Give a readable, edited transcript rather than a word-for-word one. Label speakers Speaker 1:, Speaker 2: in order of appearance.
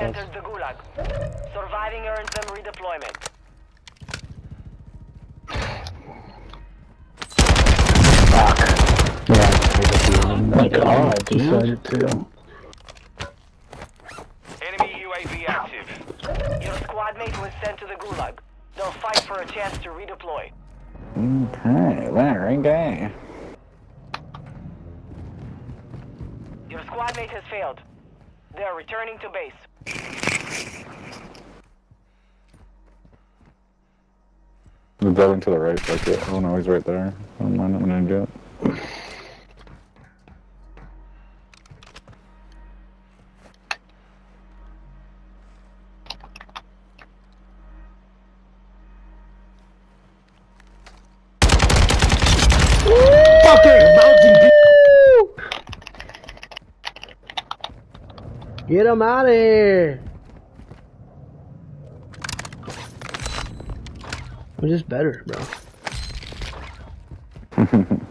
Speaker 1: entered the Gulag. Surviving earns them redeployment.
Speaker 2: Yeah, my god, decided to.
Speaker 3: Enemy UAV active.
Speaker 1: Your squad mate was sent to the Gulag. They'll fight for a chance to redeploy.
Speaker 2: Okay, very gay.
Speaker 1: Your squad mate has failed. They are returning to base.
Speaker 4: The building to the right, like it. Oh no, he's right there. I don't mind, I'm gonna do it.
Speaker 5: Fucking mountain. Get him out of here. I'm just better, bro.